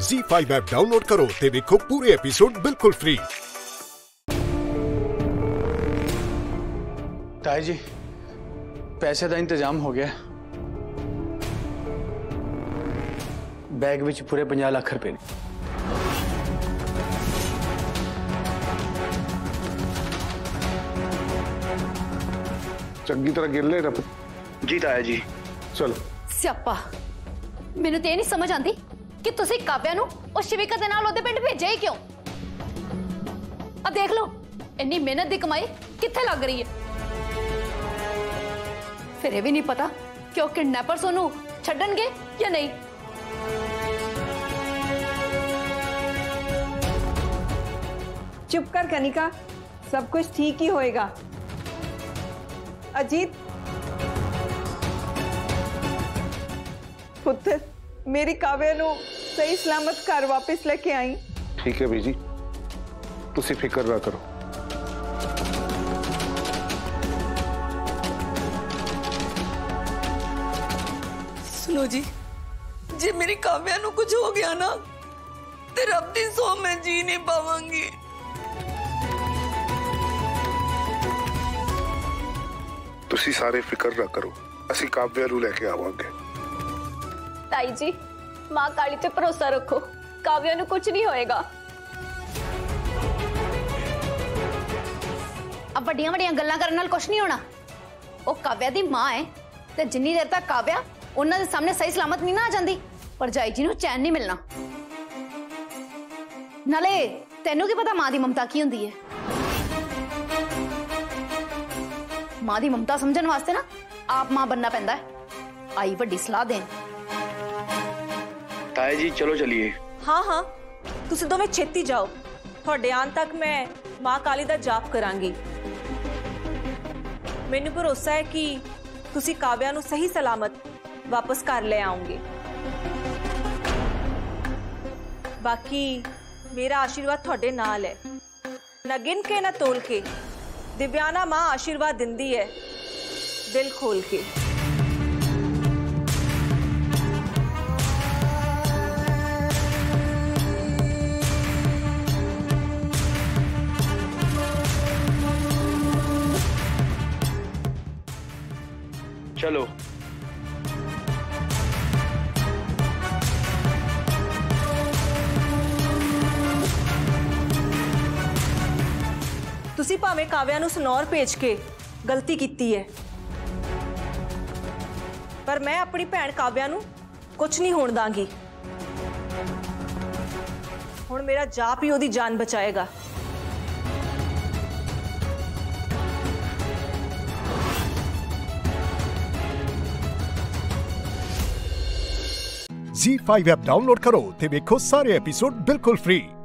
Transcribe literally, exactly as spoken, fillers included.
ज़ी five app download करो ते देखो पूरे एपिसोड बिल्कुल फ्री। ताई जी, पैसे का इंतजाम हो गया। बैग विच पूरे पचास लाख रुपए ने। चंगी तरह गिर ले रब। जी ताया जी। चल सियापा मैनू तो नहीं समझ आती कि तुसी काव्या नू और शिविका दे नाल ओदे पिंड भेजे ही क्यों। अब देख लो इन्नी मेहनत दी कमाई कित्थे लग रही है। फिर ये भी नहीं पता कि वो किडनैपर्स ओनू छड्डणगे या नहीं। चुप कर कनिका, सब कुछ ठीक ही होएगा। अजीत पुत्र, मेरी काव्या नू सही सलामत घर वापस लेके आई। ठीक है बीजी, तुसी फिक्र ना करो। सुनो जी, जे मेरी काव्या नू कुछ हो गया ना ते रब दी सौ मैं जी नहीं पावांगी। तुसी सारे फिक्र ना करो, असी काव्या नू लेके आवांगे। ताई जी, मां काली ते भरोसा रखो, काव्या नू कुछ नहीं होएगा। अब वड्डियां वड्डियां गल्लां करन नाल कुछ नहीं होना। वो काव्या दी मां है ते जिन्नी देर तक काव्या उन्हां दे सामने सही सलामत नहीं ना आ जांदी, भरजाई जी नू चैन नहीं मिलना। नाले तैनू की पता मां दी ममता की हुंदी है। मां दी ममता समझण वास्ते ना आप मां बनना पैंदा है। आई वड्डी सलाह देन। ताया जी चलो चलिए। हाँ हाँ, तुसी दोवें छेती जाओ। तुहाडे आन तक मैं मां काली दा जाप करांगी। मैनू भरोसा है कि तुसी काव्या नू सही सलामत वापस घर ले आओगे। बाकी मेरा आशीर्वाद तुहाडे नाल है। ना गिन के ना तोल के दिव्याना मां आशीर्वाद दिंदी है, दिल खोल के। चलो तुसी भावें काव्या नू सनौर भेज के गलती कीती है, पर मैं अपनी भैन काव्या नू कुछ नहीं होण दांगी। हुण मेरा जाप ही ओदी जान बचाएगा। ज़ी फाइव ऐप डाउनलोड करो ते देखो सारे एपिसोड बिल्कुल फ्री।